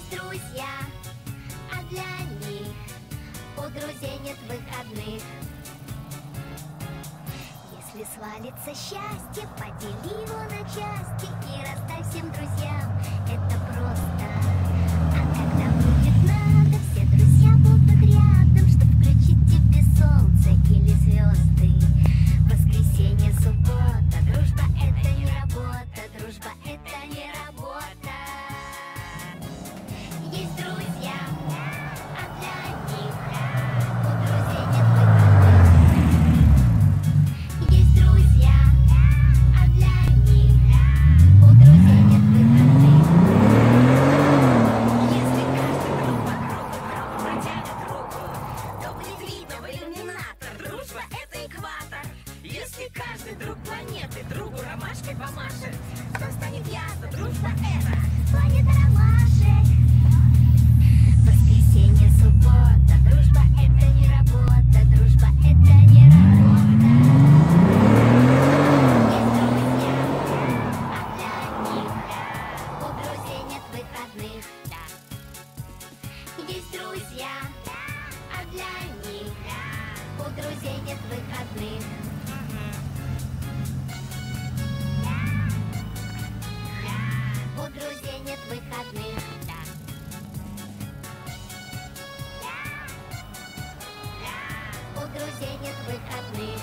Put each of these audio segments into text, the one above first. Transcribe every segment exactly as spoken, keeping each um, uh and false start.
Есть друзья, а для них у друзей нет выходных. Если свалится счастье, подели его на части и раздай всем друзьям. Это просто. А когда будет надо, все друзья будут рядом, чтоб включить тебе солнце или звезды. Воскресенье, суббота, дружба — это не работа, дружба — это не работа. Есть друзья, а для них у друзей нет выходных. Есть друзья, а для них у друзей нет выходных. Если каждый друг вокруг друг протянет руку, то будет видно в иллюминатор. Дружба — это экватор. Если каждый друг планеты другу ромашкой помашет, то станет ясно, дружба — это планета ромашек. Воскресенье, суббота, дружба — это не работа, дружба — это не работа. Есть друзья, а для них у друзей нет выходных. У друзей нет выходных. У друзей нет выходных.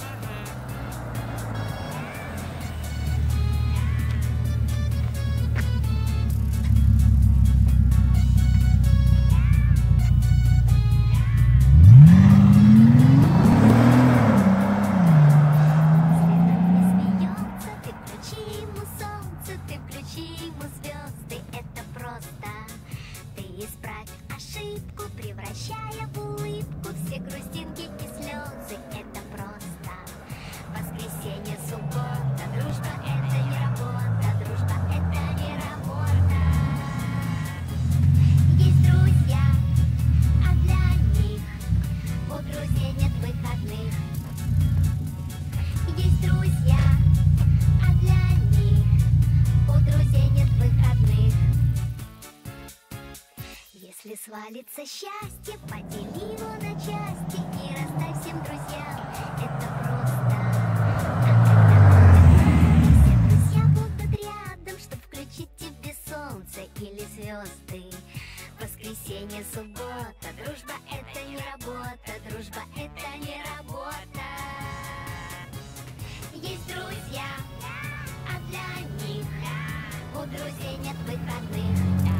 Исправь ошибку, превращая в улыбку все грустинки и слезы. Это просто. Воскресенье, суббота, дружба — это не работа, дружба — это не работа. Есть друзья, а для них у друзей нет выходных. Есть друзья, а для них у друзей нет выходных. Если свалится счастье, подели его на части и раздай всем друзьям. Это просто. А когда будет надо, все друзья будут рядом, чтоб включить тебе солнце или звезды. Воскресенье, суббота, дружба — это не работа, дружба — это не работа. Есть друзья, а для них у друзей нет выходных.